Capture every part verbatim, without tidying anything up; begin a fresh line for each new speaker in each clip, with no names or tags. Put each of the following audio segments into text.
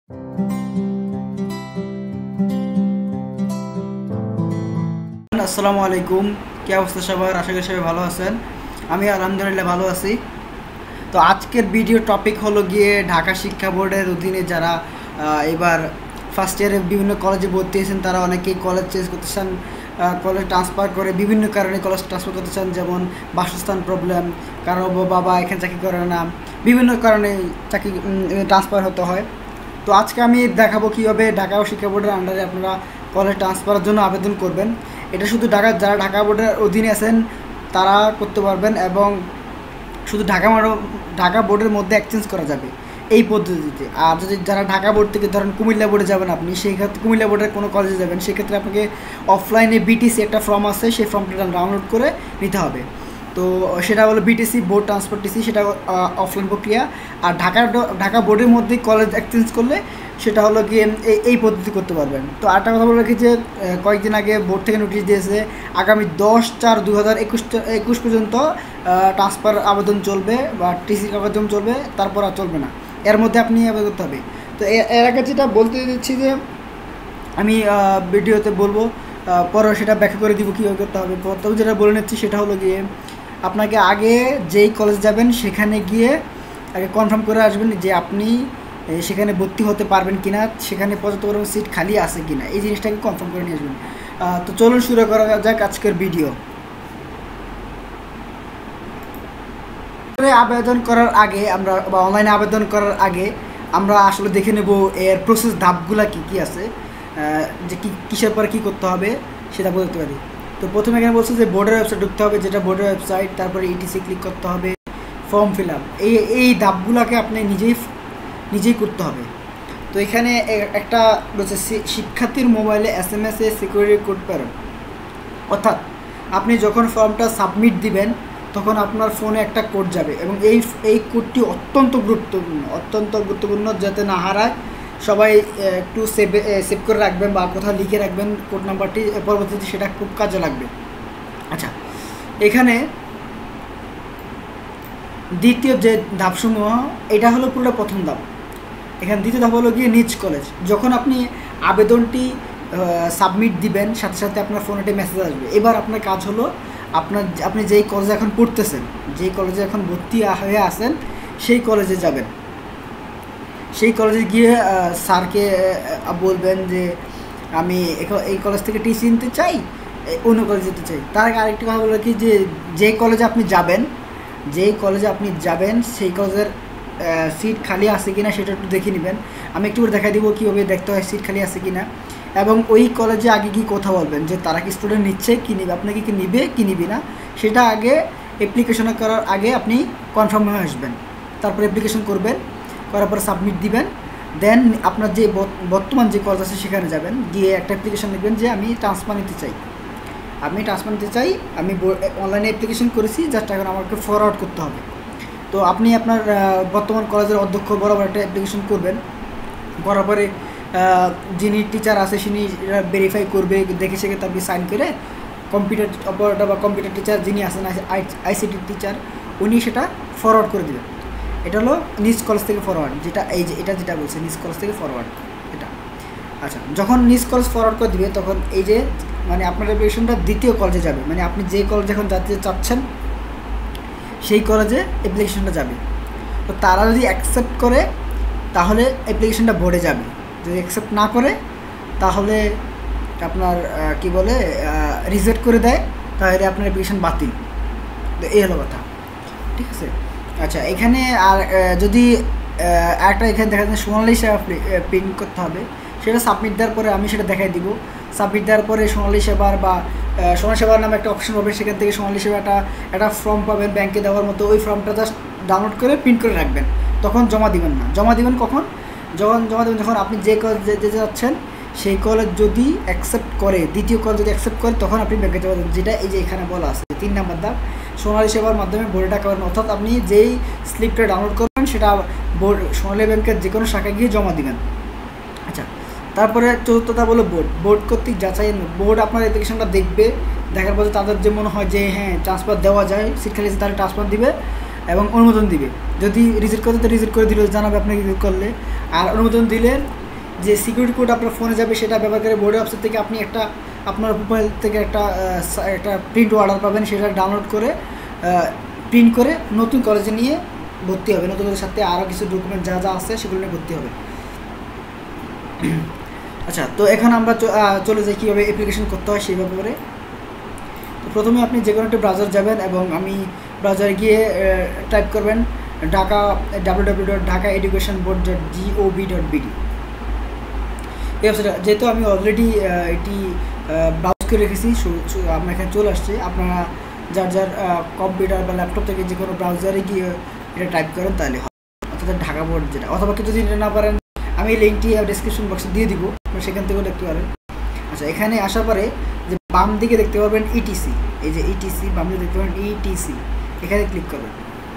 আসসালামু আলাইকুম, কি অবস্থা সবার? আশা করি সবাই ভালো আছেন। আমি আলহামদুলিল্লাহ ভালো আছি। তো আজকের ভিডিও টপিক হলো গিয়ে ঢাকা শিক্ষা বোর্ডের অধীনে যারা এবার ফার্স্ট ইয়ারে বিভিন্ন কলেজে ভর্তি হয়েছেন তারা অনেকেই কলেজ চেঞ্জ করতে চান, কলেজ ট্রান্সফার করে বিভিন্ন কারণে কলেজ ট্রান্সফার করতে চান, যেমন বাসস্থান প্রবলেম, কারো বাবা এখানে চাকরি করে না, বিভিন্ন কারণে চাকরি ট্রান্সফার হতে হয়। তো আজকে আমি দেখাবো কীভাবে ঢাকা শিক্ষা বোর্ডের আন্ডারে আপনারা কলেজ ট্রান্সফারের জন্য আবেদন করবেন। এটা শুধু ঢাকা যারা ঢাকা বোর্ডের অধীনে আছেন তারা করতে পারবেন, এবং শুধু ঢাকা ঢাকা বোর্ডের মধ্যে এক্সচেঞ্জ করা যাবে এই পদ্ধতিতে। আর যদি যারা ঢাকা বোর্ড থেকে ধরেন কুমিল্লা বোর্ডে যাবেন, আপনি সেই ক্ষেত্রে কুমিল্লা বোর্ডের কোনো কলেজে যাবেন, সেক্ষেত্রে আপনাকে অফলাইনে বিটিসি একটা ফর্ম আছে, সেই ফর্মটা ডাউনলোড করে নিতে হবে। তো সেটা হলো বিটিসি বোর্ড ট্রান্সফার টিসি, সেটা অফলাইন প্রক্রিয়া। আর ঢাকা ঢাকা বোর্ডের মধ্যে কলেজ এক্সচেঞ্জ করলে সেটা হলো গিয়ে এই এই পদ্ধতি করতে পারবেন। তো আরেকটা কথা বলে রাখি যে কয়েকদিন আগে বোর্ড থেকে নোটিশ দিয়েছে আগামী দশ চার দু হাজার একুশ একুশ পর্যন্ত ট্রান্সফার আবেদন চলবে বা টিসির আবেদন চলবে, তারপর আর চলবে না, এর মধ্যে আপনি আবেদন করতে হবে। তো এর আগে যেটা বলতে দিচ্ছি যে আমি ভিডিওতে বলবো, পরে সেটা ব্যাখ্যা করে দিব কীভাবে করতে হবে। তবে যেটা বলে নিচ্ছি সেটা হলো গিয়ে আপনাকে আগে যেই কলেজ যাবেন সেখানে গিয়ে আগে কনফার্ম করে আসবেন যে আপনি সেখানে ভর্তি হতে পারবেন কিনা, সেখানে পর্যাপ্ত পরিমাণ সিট খালি আছে কিনা, এই জিনিসটাকে কনফার্ম করে নিয়ে আসবেন। তো চলুন শুরু করা যাক আজকের ভিডিও। আবেদন করার আগে আমরা বা অনলাইনে আবেদন করার আগে আমরা আসলে দেখে নেব এর প্রসেস ধাপগুলা কি কি আছে, যে কি কিসের পরে কী করতে হবে সেটা বলতে পারি। তো প্রথমে এখানে বলছে যে বোর্ডের ওয়েবসাইট ঢুকতে হবে, যেটা বোর্ডের ওয়েবসাইট, তারপরে ইটিসি ক্লিক করতে হবে, ফর্ম ফিল আপ, এই এই ধাপগুলোকে আপনি নিজেই নিজেই করতে হবে। তো এখানে একটা রয়েছে শিক্ষার্থীর মোবাইলে এস এম এস এ সিকিউরিটি কোড প্রেরণ, অর্থাৎ আপনি যখন ফর্মটা সাবমিট দিবেন তখন আপনার ফোনে একটা কোড যাবে, এবং এই এই কোডটি অত্যন্ত গুরুত্বপূর্ণ অত্যন্ত গুরুত্বপূর্ণ যাতে না হারায়। সবাই একটু সেভ সেভ করে রাখবেন বা কোথাও লিখে রাখবেন কোড নাম্বারটি, পরবর্তীতে সেটা খুব কাজে লাগবে। আচ্ছা, এখানে দ্বিতীয় যে ধাপসমূহ, এটা হলো পুরোটা প্রথম ধাপ। এখানে দ্বিতীয় ধাপ হলো গিয়ে নিজ কলেজ। যখন আপনি আবেদনটি সাবমিট দিবেন সাথে সাথে আপনার ফোনে একটা মেসেজ আসবে। এবার আপনার কাজ হলো আপনার আপনি যেই কলেজে এখন পড়তেছেন, যেই কলেজে এখন ভর্তি হয়ে আছেন সেই কলেজে যাবেন। সেই কলেজে গিয়ে স্যারকে বলবেন যে আমি এই কলেজ থেকে টিসি নিতে চাই, অন্য কলেজে যেতে চাই। তার আগে আরেকটি কথা বলে কি, যে যেই কলেজে আপনি যাবেন যেই কলেজে আপনি যাবেন সেই কলেজের সিট খালি আছে কিনা সেটা একটু দেখে নেবেন। আমি একটু করে দেখাই দিব কীভাবে দেখতে হয় সিট খালি আছে কিনা, এবং ওই কলেজে আগে কি কথা বলবেন যে তারা কি স্টুডেন্ট নিচ্ছে কি নিবে, আপনাকে কি নিবে কি নিবে না, সেটা আগে অ্যাপ্লিকেশন করার আগে আপনি কনফার্ম হয়ে আসবেন। তারপর অ্যাপ্লিকেশন করবেন, করার পর সাবমিট দিবেন। দেন আপনার যে বর্তমান যে কলেজ আছে সেখানে যাবেন, গিয়ে একটা অ্যাপ্লিকেশন লিখবেন যে আমি ট্রান্সফার নিতে চাই আমি ট্রান্সফার নিতে চাই আমি অনলাইনে অ্যাপ্লিকেশন করেছি, জাস্ট এখন আমাকে ফরওয়ার্ড করতে হবে। তো আপনি আপনার বর্তমান কলেজের অধ্যক্ষ বরাবর একটা অ্যাপ্লিকেশন করবেন, বরাবরে যিনি টিচার আছে তিনি ভেরিফাই করবে, দেখে সেক্ষেত্রে আপনি সাইন করে কম্পিউটার অপারেটর বা কম্পিউটার টিচার যিনি আছেন আইসিটি টিচার, উনি সেটা ফরওয়ার্ড করে দেবেন। এটা হলো নিজ কলেজ থেকে ফরওয়ার্ড, যেটা এই যে এটা যেটা বলছে নিজ কলেজ থেকে ফরওয়ার্ড এটা। আচ্ছা, যখন নিজ কলেজ ফরওয়ার্ড করে দিবে তখন এই যে মানে আপনার অ্যাপ্লিকেশনটা দ্বিতীয় কলেজে যাবে, মানে আপনি যে কলেজে এখন যাতে চাচ্ছেন সেই কলেজে অ্যাপ্লিকেশনটা যাবে। তো তারা যদি অ্যাকসেপ্ট করে তাহলে অ্যাপ্লিকেশনটা বোর্ডে যাবে, যদি অ্যাকসেপ্ট না করে তাহলে আপনার কি বলে রিজেক্ট করে দেয়, তাহলে আপনার অ্যাপ্লিকেশন বাতিল। তো এই হলো কথা, ঠিক আছে। আচ্ছা, এখানে আর যদি একটা এখানে দেখা যায় সোনালী সেবা প্রিন্ট করতে হবে, সেটা সাবমিট দেওয়ার পরে আমি সেটা দেখাই দিব। সাবমিট দেওয়ার পরে সোনালী সেবার বা সোনালী সেবার নামে একটা অপশন পাবেন, সেখান থেকে সোনালী সেবাটা একটা ফর্ম পাবেন ব্যাংকে দেওয়ার মতো, ওই ফর্মটা জাস্ট ডাউনলোড করে প্রিন্ট করে রাখবেন, তখন জমা দিবেন না। জমা দিবেন কখন? যখন জমা দেবেন যখন আপনি যে কলেজ যেতে যাচ্ছেন সেই কলেজ যদি অ্যাকসেপ্ট করে, দ্বিতীয় কলেজ যদি অ্যাকসেপ্ট করে তখন আপনি ব্যাংকে জমা দেবেন, যেটা এই যে এখানে বলা আছে তিন নাম্বার ধাপ, সোনালী সেবার মাধ্যমে বোর্ডে টাকা পাবেন। অর্থাৎ আপনি যেই স্লিপটা ডাউনলোড করবেন সেটা বোর্ড সোনালী ব্যাংকের যে কোনো শাখায় গিয়ে জমা দিবেন। আচ্ছা, তারপরে চতুর্থটা বলো বোর্ড বোর্ড কর্তৃক যাচাই। বোর্ড আপনার অ্যাপ্লিকেশনটা দেখবে, দেখার পরে তাদের যে মনে হয় যে হ্যাঁ ট্রান্সফার দেওয়া যায়, সিট খালি তাহলে ট্রান্সফার দিবে এবং অনুমোদন দিবে। যদি রিজেক্ট করতে তো রিজেক্ট করে দিলে জানাবে আপনাকে রিজেক্ট করলে, আর অনুমোদন দিলে যে সিকিউরিটি কোড আপনার ফোনে যাবে সেটা ব্যবহার করে বোর্ডের অফিস থেকে আপনি একটা আপনার মোবাইল থেকে একটা একটা প্রিন্ট অর্ডার পাবেন, সেটা ডাউনলোড করে প্রিন্ট করে নতুন কলেজে নিয়ে ভর্তি হবে। নতুন কলেজের সাথে আরও কিছু ডকুমেন্ট যা যা আছে সেগুলো নিয়ে ভর্তি হবে। আচ্ছা, তো এখন আমরা চলে যাই কীভাবে অ্যাপ্লিকেশন করতে হয় সেই ব্যাপারে। তো প্রথমে আপনি যে কোনো একটা ব্রাউজার যাবেন এবং আমি ব্রাউজারে গিয়ে টাইপ করবেন Dhaka W W dot Dhaka education board dot GOV dot BD. এই ওয়েবসাইটটা যেহেতু আমি অলরেডি এটি ব্রাউজ করে রেখেছি, আপনার এখানে চলে আসছে। আপনারা যার যার কম্পিউটার বা ল্যাপটপ থেকে যে কোনো ব্রাউজারে গিয়ে এটা টাইপ করেন তাহলে হয়, অর্থাৎ ঢাকা বোর্ড যেটা। অথবা কেউ যদি এটা না পারেন আমি এই লিঙ্কটি ডিসক্রিপশন বক্সে দিয়ে দিব, সেখান থেকেও দেখতে পারেন। আচ্ছা, এখানে আসার পরে যে বাম দিকে দেখতে পাবেন ইটিসি, এই যে ইটিসি বাম দিকে দেখতে পাবেন ইটিসি, এখানে ক্লিক করবেন।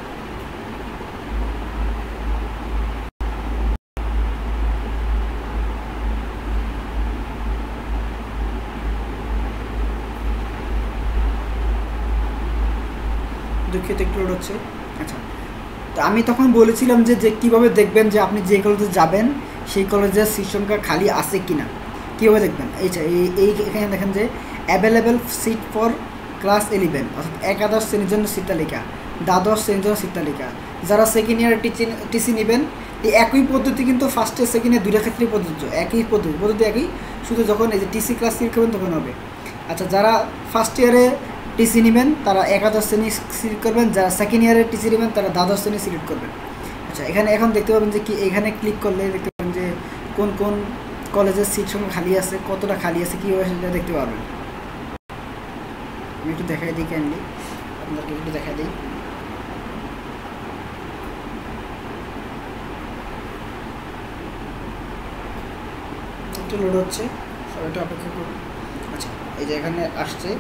দুঃখিত একটু লোড হচ্ছে। আচ্ছা, তো আমি তখন বলেছিলাম যে যে কীভাবে দেখবেন যে আপনি যে কলেজে যাবেন সেই কলেজের সিট সংখ্যা খালি আছে কি না, কীভাবে দেখবেন। এই এই এখানে দেখেন যে available seat for class eleven, অর্থাৎ একাদশ শ্রেণীর জন্য সিট তালিকা, দ্বাদশ শ্রেণীর জন্য সিট তালিকা। যারা সেকেন্ড ইয়ার টিচি টিসি নেবেন এই একই পদ্ধতি কিন্তু ফার্স্ট ইয়ার সেকেন্ড ইয়ার দুইটা ক্ষেত্রেই প্রযোজ্য, একই পদ্ধতি পদ্ধতি একই, শুধু যখন এই যে টিসি ক্লাস সিলেক্ট করবেন তখন হবে। আচ্ছা, যারা ফার্স্ট ইয়ারে টিসি নেবেন তারা একাদশ শ্রেণী সিলেক্ট করবেন, যারা সেকেন্ড ইয়ারের টিসি নেবেন তারা দ্বাদশ শ্রেণী সিলেক্ট করবেন। আচ্ছা, এখানে এখন দেখতে পাবেন যে কি এখানে ক্লিক করলে দেখতে পাবেন যে কোন কোন কলেজের সিট সংখ্যা খালি আছে, কতটা খালি আছে, কীভাবে সেটা দেখতে পারবেন। আমি একটু দেখাই দিই, ক্যান্ডি আপনাদেরকে একটু দেখা দিই। একটু লোড হচ্ছে, সবাইটা অপেক্ষা করুন। আচ্ছা, এই যে এখানে আসছে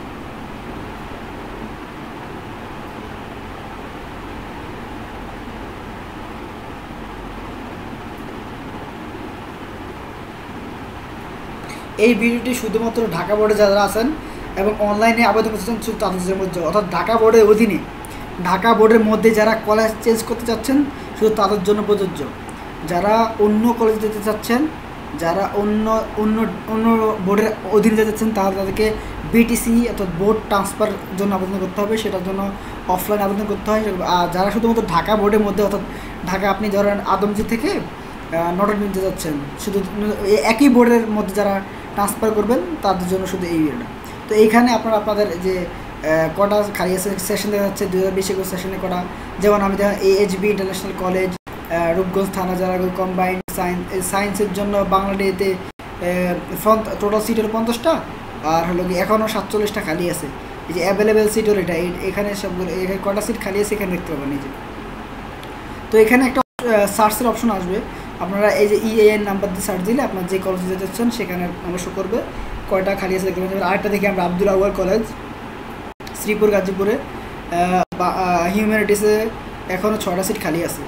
এই ভিডিওটি শুধুমাত্র ঢাকা বোর্ডে যারা আছেন এবং অনলাইনে আবেদন করতে চান শুধু তাদের মধ্যে, অর্থাৎ ঢাকা বোর্ডের অধীনে ঢাকা বোর্ডের মধ্যে যারা কলেজ চেঞ্জ করতে চাচ্ছেন শুধু তাদের জন্য প্রযোজ্য। যারা অন্য কলেজে যেতে চাচ্ছেন, যারা অন্য অন্য অন্য বোর্ডের অধীনে যেতে চাচ্ছেন তাহলে তাদেরকে বিটিসি অর্থাৎ বোর্ড ট্রান্সফার জন্য আবেদন করতে হবে, সেটার জন্য অফলাইন আবেদন করতে হয়। আর যারা শুধুমাত্র ঢাকা বোর্ডের মধ্যে, অর্থাৎ ঢাকা আপনি ধরেন আদমজি থেকে নটর ডেম যেতে যাচ্ছেন, শুধু একই বোর্ডের মধ্যে যারা ট্রান্সফার করবেন তাদের জন্য শুধু এই ভিডিওটা। তো এইখানে আপনারা আপনাদের যে কটা খালি আছে সেশন দেখা যাচ্ছে দু হাজার বিশ একুশ সেশনে কটা, যেমন আমি দেখেন এএইচবি ইন্টারন্যাশনাল কলেজ রূপগঞ্জ থানা যারা কম্বাইন্ড সায়েন্স সায়েন্সের জন্য বাংলাদেশে টোটাল সিট হলো পঞ্চাশটা, আর হলো কি এখনও সাতচল্লিশটা খালি আছে। এই যে অ্যাভেলেবেল সিট হলো এটা, এখানে সবগুলো এখানে কটা সিট খালি আছে এখানে দেখতে পাবেন। এই যে তো এখানে একটা সার্চের অপশন আসবে, আপনারা এই যে ইএএন নাম্বার দিয়ে সার্চ দিলে আপনার যে কলেজে যেতে চাচ্ছেন সেখানে নাম্বার শো করবে, কয়টা খালি আছে দেখতে পাবেন। আরেকটা দেখি আমরা আব্দুল আউয়াল কলেজ শ্রীপুর গাজীপুরে হিউম্যানিটিসে এখনও ছটা সিট খালি আছে,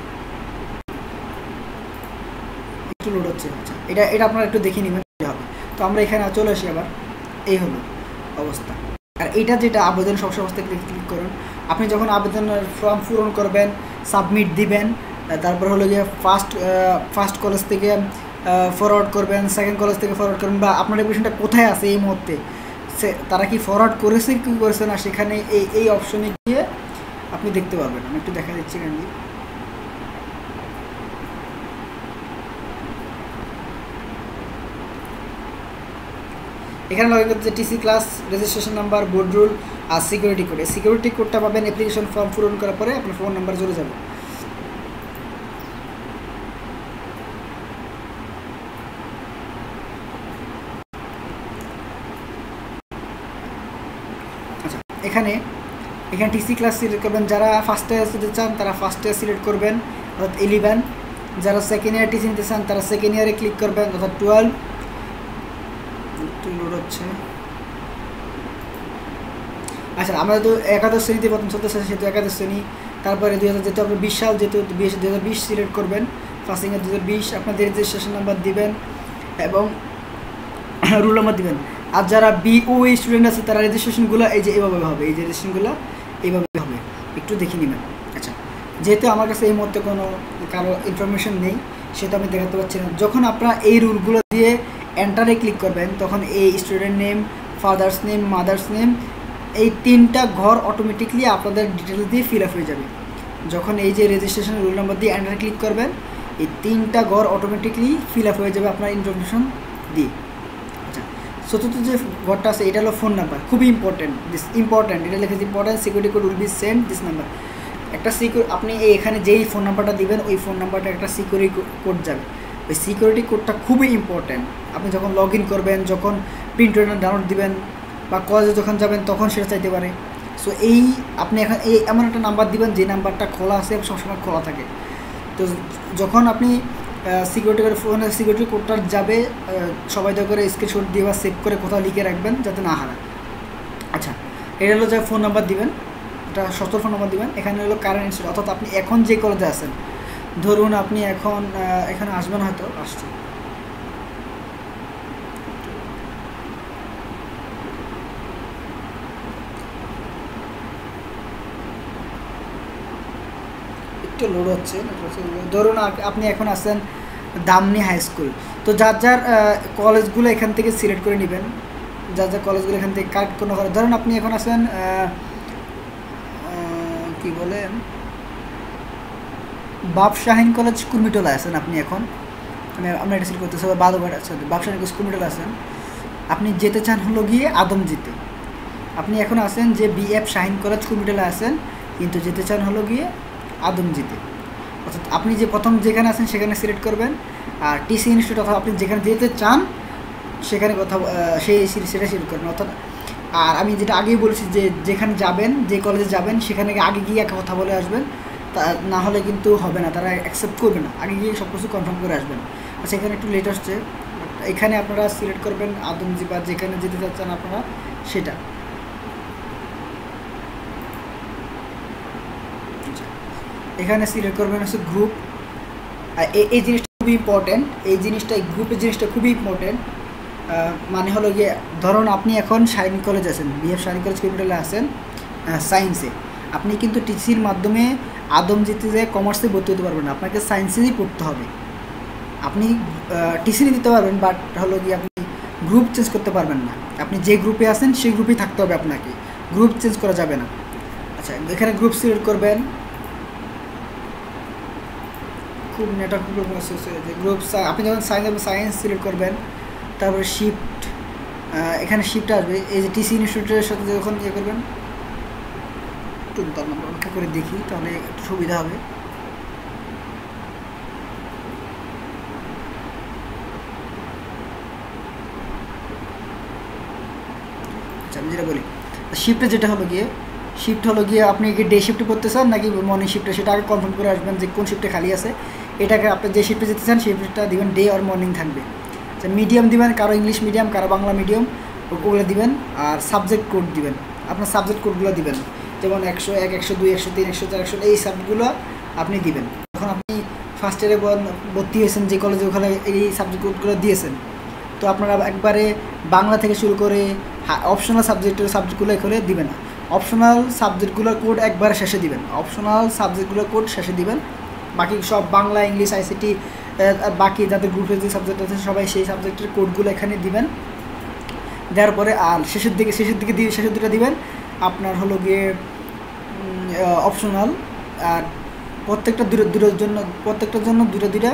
একটু লোড হচ্ছে। আচ্ছা, এটা এটা আপনারা একটু দেখে নেবেন হবে। তো আমরা এখানে চলে আসি আবার, এই হলো অবস্থা। আর এটা যেটা আবেদন সব সমস্ত ক্লিক করুন, আপনি যখন আবেদনের ফর্ম পূরণ করবেন সাবমিট দিবেন, তারপর হলো গিয়ে ফার্স্ট ফার্স্ট কলেজ থেকে ফরওয়ার্ড করবেন, সেকেন্ড কলেজ থেকে ফরওয়ার্ড করবেন, বা আপনার অ্যাপ্লিকেশনটা কোথায় আছে এই মুহূর্তে সে তারা কি ফরওয়ার্ড করেছে কি করেছে না সেখানে এই এই অপশনে গিয়ে আপনি দেখতে পারবেন। আমি একটু দেখা দিচ্ছি এখানে। এখানে লগ ইন করতে TC class registration number board roll আর সিকিউরিটি কোড, এই সিকিউরিটি কোডটা পাবেন অ্যাপ্লিকেশন ফর্ম পূরণ করার পরে আপনার ফোন নাম্বার চলে যাবে। আচ্ছা, এখানে এখানে টিসি ক্লাস সিলেক্ট করবেন, যারা ফার্স্ট ইয়ার যেতে চান তারা ফার্স্ট ইয়ার সিলেক্ট করবেন অর্থাৎ ইলেভেন, যারা সেকেন্ড ইয়ার টিসি নিতে চান তারা সেকেন্ড ইয়ারে ক্লিক করবেন অর্থাৎ টুয়েলভ। একটু লোড হচ্ছে। আচ্ছা, আমরা তো একাদশ শ্রেণীতে প্রথম চলতেছে সেহেতু একাদশ শ্রেণী, তারপরে দুই হাজার যেহেতু আপনি বিশ সাল যেহেতু বিশ দুই হাজার বিশ সিলেক্ট করবেন, ফার্স্ট ইয়ার দু হাজার বিশ আপনাদের রেজিস্ট্রেশন নাম্বার দিবেন এবং রুল নাম্বার দিবেন। আর যারা বিওই স্টুডেন্ট আছে তারা রেজিস্ট্রেশনগুলো এই যে এইভাবে হবে, এই যে রেজিস্ট্রেশনগুলো এইভাবে হবে, একটু দেখে নেবেন। আচ্ছা, যেহেতু আমার কাছে এই মুহূর্তে কোনো কারো ইনফরমেশন নেই সেটা আমি দেখাতে পারছি না। যখন আপনারা এই রুলগুলো দিয়ে এন্টারে ক্লিক করবেন তখন এই student name, father's name, mother's name, এই তিনটা ঘর অটোমেটিকলি আপনাদের ডিটেলস দিয়ে ফিল আপ হয়ে যাবে। যখন এই যে রেজিস্ট্রেশন রুল নাম্বার দিয়ে এন্টারে ক্লিক করবেন এই তিনটা ঘর অটোমেটিকলি ফিল আপ হয়ে যাবে আপনার ইনফরমেশন দিয়ে। আচ্ছা, চতুর্থ যে ঘরটা আছে এটা হলো ফোন নাম্বার, খুবই ইম্পর্টেন্ট, দিস ইম্পর্টেন্ট, এটা লিখেছি important, security code will be send this number. একটা সিকিউর আপনি এই এখানে যেই ফোন নাম্বারটা দিবেন ওই ফোন নাম্বারটা একটা সিকিউরিটি কোড যাবে। ওই সিকিউরিটি কোডটা খুবই ইম্পর্টেন্ট। আপনি যখন লগ ইন করবেন, যখন প্রিন্ট ডাউনলোড দিবেন বা কলেজে যখন যাবেন তখন সেটা চাইতে পারে। সো এই আপনি এখন এই এমন একটা নাম্বার দিবেন যে নাম্বারটা খোলা আছে, সবসময় খোলা থাকে। তো যখন আপনি সিকিউরিটি করে ফোনে সিকিউরিটি কোডটা যাবে, সবাই দয়া করে স্ক্রিনশট দিয়ে বা সেভ করে কোথাও লিখে রাখবেন যাতে না হারায়। আচ্ছা, এটা হলো যে ফোন নাম্বার দিবেন, এটা সত্তর ফোন নাম্বার দিবেন। এখানে হলো কারেন্ট ইনস্টিটিউট, অর্থাৎ আপনি এখন যে কলেজে আছেন, ধরুন আপনি এখন এখানে আসবেন, হয়তো আসছে, একটু লোড হচ্ছে। ধরুন আপনি এখন আছেন দামনি হাই স্কুল, তো যার যার কলেজগুলো এখান থেকে সিলেক্ট করে নেবেন, যার যার কলেজগুলো এখান থেকে কাট কোনো করে। ধরুন আপনি এখন আছেন কি বলেন বাপ শাহিন কলেজ কুর্মিটোলা আছেন আপনি এখন, আমি আমরা এটা সিলেক্ট করতেছি বাদুঘাট আছে, বাপ শাহিন কলেজ কুর্মিটোলা আছেন, আপনি যেতে চান হলো গিয়ে আদমজিতে। আপনি এখন আছেন যে বিএফ শাহিন কলেজ কুর্মিটোলা আছেন, কিন্তু যেতে চান হলো গিয়ে আদমজিতে। অর্থাৎ আপনি যে প্রথম যেখানে আছেন সেখানে সিলেক্ট করবেন, আর টিসি ইনস্টিটিউট অথবা আপনি যেখানে যেতে চান সেখানে কথা সেই সেটা সিলেক্ট করবেন। অর্থাৎ আর আমি যেটা আগেই বলেছি যে যেখানে যাবেন, যে কলেজে যাবেন সেখানে আগে গিয়ে একটা কথা বলে আসবেন, তা না হলে কিন্তু হবে না, তারা অ্যাকসেপ্ট করবে না। আগে গিয়ে সব কিছু কনফার্ম করে আসবেন। আচ্ছা, এখানে একটু লেট আসছে, এখানে আপনারা সিলেক্ট করবেন আদমজি বা যেখানে যেতে চাচ্ছেন আপনারা সেটা। এখানে সিলেক্ট করবেন হচ্ছে গ্রুপ। এই জিনিসটা খুবই ইম্পর্টেন্ট, এই জিনিসটা এই গ্রুপের জিনিসটা খুবই ইম্পর্টেন্ট। মানে হলো গিয়ে ধরুন আপনি এখন শাহিন কলেজ আছেন, বিএফ শাহিন কলেজ কম্পিউটারে আছেন সায়েন্সে, আপনি কিন্তু টিসির মাধ্যমে আদমজিতে যে কমার্সে ভর্তি হতে পারবেন না, আপনাকে সায়েন্সেরই পড়তে হবে। আপনি টিসি দিতে পারবেন, বাট হলো গিয়ে আপনি গ্রুপ চেঞ্জ করতে পারবেন না। আপনি যে গ্রুপে আছেন সেই গ্রুপেই থাকতে হবে আপনাকে, গ্রুপ চেঞ্জ করা যাবে না। আচ্ছা, এখানে গ্রুপ সিলেক্ট করবেন, খুব নেটওয়ার্ক প্রবলেম আছে যে গ্রুপ। আপনি যখন সায়েন্স সায়েন্স সিলেক্ট করবেন, তারপরে শিফট, এখানে শিফট আসবে, এই যে টিসি ইনস্টিটিউটের সাথে যখন ইয়ে করবেন, একটু তার নাম্বার অপেক্ষা করে দেখি তাহলে একটু সুবিধা হবে। আচ্ছা, আমি যেটা বলি শিফটে যেটা হলো গিয়ে শিফট হলো গিয়ে আপনি কি ডে শিফটে করতে চান নাকি মর্নিং শিফটে, সেটা আগে কনফার্ম করে আসবেন যে কোন শিফটে খালি আছে। এটাকে আপনি যে শিফটে যেতে চান সেই শিফটটা দিবেন, ডে আর মর্নিং থাকবে। আচ্ছা, মিডিয়াম দিবেন, কারো ইংলিশ মিডিয়াম, কারো বাংলা মিডিয়াম, ওগুলো দিবেন। আর সাবজেক্ট কোড দিবেন, আপনার সাবজেক্ট কোডগুলো দিবেন, যেমন একশো এক, একশো দুই, একশো তিন, একশো চার, একশো, এই সাবজেক্টগুলো আপনি দিবেন। যখন আপনি ফার্স্ট ইয়ারে ভর্তি হয়েছেন যে কলেজে, ওখানে এই সাবজেক্ট কোডগুলো দিয়েছেন, তো আপনারা একবারে বাংলা থেকে শুরু করে অপশনাল সাবজেক্টের সাবজেক্টগুলো এখানে দিবেন না। অপশনাল সাবজেক্টগুলোর কোড একবারে শেষে দিবেন, অপশনাল সাবজেক্টগুলোর কোড শেষে দিবেন। বাকি সব বাংলা, ইংলিশ, আইসিটি, বাকি যাদের গ্রুপের যে সাবজেক্ট আছে সবাই সেই সাবজেক্টের কোডগুলো এখানে দিবেন। দেওয়ার পরে আর শেষের দিকে শেষের দিকে দিয়ে শেষের দুটো দিবেন আপনার হলো গিয়ে অপশনাল। আর প্রত্যেকটা দুটো দুটোর জন্য প্রত্যেকটার জন্য দুটো দুটা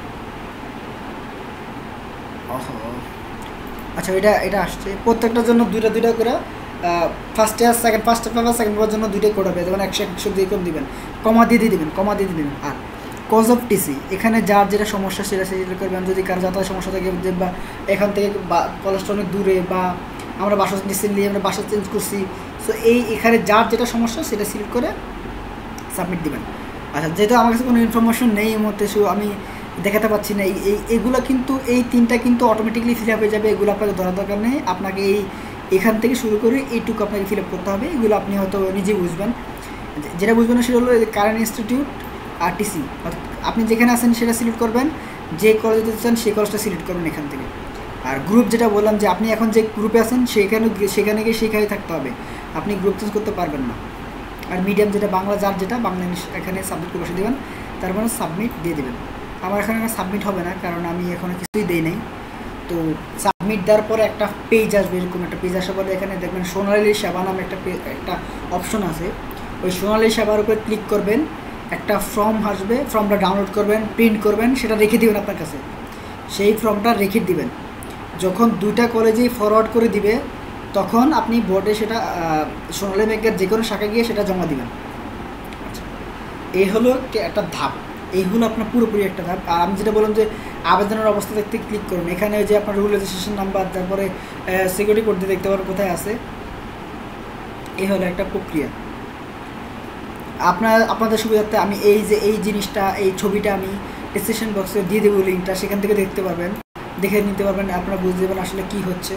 আচ্ছা, এটা এটা আসছে প্রত্যেকটার জন্য দুইটা দুইটা করে। First year second first paper second paper জন্য দুইটাই কোড হবে, যেমন একশো একশো দিয়ে করে দেবেন, কমা দিয়ে দিয়ে দেবেন, কমা দিয়ে দিয়ে দেবেন। আর কজ অফ টিসি, এখানে যার যেটা সমস্যা সেটা সেটা করবেন। যদি কারো যাতায়াত সমস্যা থাকে, যে বা এখান থেকে কলেজটা অনেক দূরে, বা আমরা বাসা রিসেন্টলি আমরা বাসা চেঞ্জ করছি, সো এই এখানে যার যেটা সমস্যা সেটা সিলেক্ট করে সাবমিট দেবেন। আচ্ছা, যেহেতু আমার কাছে কোনো ইনফরমেশন নেই এই মধ্যে, সো আমি দেখাতে পাচ্ছি না। এই এইগুলো কিন্তু এই তিনটা কিন্তু অটোমেটিকলি ফিল আপ হয়ে যাবে, এগুলো আপনাকে ধরার দরকার নেই। আপনাকে এই এখান থেকে শুরু করে এইটুকু আপনাকে ফিল আপ করতে হবে, এগুলো আপনি হয়তো নিজেই বুঝবেন। যেটা বুঝবেন না সেটা হলো কারেন্ট ইনস্টিটিউট আর টিসি, অর্থাৎ আপনি যেখানে আছেন সেটা সিলেক্ট করবেন, যে কলেজে যেতে চান সেই কলেজটা সিলেক্ট করবেন এখান থেকে। আর গ্রুপ যেটা বললাম যে আপনি এখন যে গ্রুপে আছেন সেখানে সেখানে গিয়ে সেখানেই থাকতে হবে, আপনি গ্রুপ চেঞ্জ করতে পারবেন না। আর মিডিয়াম যেটা বাংলা, যার যেটা বাংলা এখানে সাবমিট করে বসে দেবেন, তারপরে সাবমিট দিয়ে দেবেন। আমার এখানে সাবমিট হবে না, কারণ আমি এখনও কিছুই দেই নাই। তো সাবমিট দেওয়ার পরে একটা পেজ আসবে, এরকম একটা পেজ আসার পরে এখানে দেখবেন সোনালী সেবা নামে একটা একটা অপশন আছে। ওই সোনালী সেবার উপরে ক্লিক করবেন, একটা ফর্ম আসবে, ফর্মটা ডাউনলোড করবেন, প্রিন্ট করবেন, সেটা রেখে দিবেন আপনার কাছে। সেই ফর্মটা রেখে দিবেন, যখন দুইটা কলেজেই ফরওয়ার্ড করে দিবে তখন আপনি বোর্ডে সেটা সোনালী ব্যাংকের যে কোনো শাখায় গিয়ে সেটা জমা দিবেন। আচ্ছা, এই হলো একটা ধাপ, এই হলো আপনার পুরোপুরি একটা ধাপ। আর আমি যেটা বললাম যে আবেদনের অবস্থা দেখতে ক্লিক করুন, এখানে যে আপনার রুল রেজিস্ট্রেশন নাম্বার, তারপরে সিকিউরিটি কোড দিয়ে দেখতে পারেন কোথায় আছে। এই হলো একটা প্রক্রিয়া। আপনার আপনাদের সুবিধার্থে আমি এই যে এই জিনিসটা, এই ছবিটা আমি ডিসক্রিপশন বক্সে দিয়ে দেবো লিঙ্কটা, সেখান থেকে দেখতে পারবেন, দেখে নিতে পারবেন, আপনারা বুঝতে পারবেন আসলে কী হচ্ছে।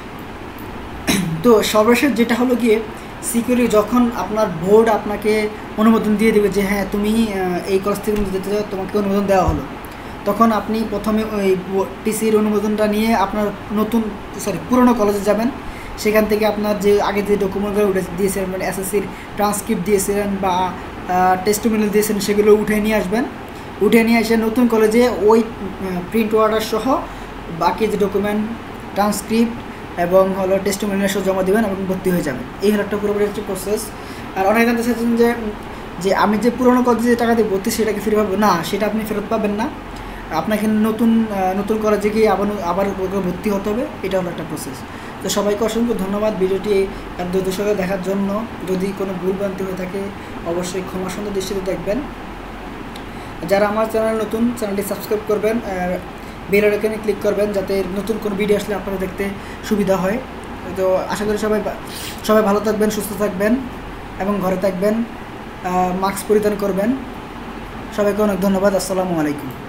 তো সর্বশেষ যেটা হলো গিয়ে সিকিউরিটি, যখন আপনার বোর্ড আপনাকে অনুমোদন দিয়ে দেবে যে হ্যাঁ তুমি এই কলেজ থেকে যেতে চাও, তোমাকে অনুমোদন দেওয়া হলো, তখন আপনি প্রথমে ওই টিসির অনুমোদনটা নিয়ে আপনার নতুন সরি পুরনো কলেজে যাবেন। সেখান থেকে আপনার যে আগে যে ডকুমেন্টগুলো উঠে দিয়েছিলেন, মানে এসএসসির ট্রান্সক্রিপ্ট দিয়েছিলেন বা টেস্টিমোনিয়াল দিয়েছিলেন, সেগুলো উঠে নিয়ে আসবেন। উঠে নিয়ে এসে নতুন কলেজে ওই প্রিন্ট অর্ডার সহ বাকি যে ডকুমেন্ট, ট্রান্সক্রিপ্ট এবং হলো টেস্টিমোনিয়াল সহ জমা দেবেন এবং ভর্তি হয়ে যাবেন। এই হলো একটা পুরোপুরি একটা প্রসেস। আর অনেকে জানতে চাইছেন যে যে আমি যে পুরোনো কলেজে যে টাকা দিয়ে ভর্তি সেটা কি ফিরে পাবো? না, সেটা আপনি ফেরত পাবেন না, আপনাকে নতুন নতুন কলেজে গিয়ে আবার আবার ভর্তি হতে হবে। এটা হলো একটা প্রসেস। তো সবাইকে অসংখ্য ধন্যবাদ ভিডিওটি ধৈর্য সহকারে দেখার জন্য। যদি কোনো ভুলভ্রান্তি হয়ে থাকে অবশ্যই ক্ষমা সুন্দর দৃষ্টিতে দেখবেন। যারা আমার চ্যানেল নতুন, চ্যানেলটি সাবস্ক্রাইব করবেন, বেল আইকনে ক্লিক করবেন যাতে নতুন কোনো ভিডিও আসলে আপনারা দেখতে সুবিধা হয়। তো আশা করি সবাই সবাই ভালো থাকবেন, সুস্থ থাকবেন এবং ঘরে থাকবেন, মাস্ক পরিধান করবেন। সবাইকে অনেক ধন্যবাদ। আসসালামু আলাইকুম।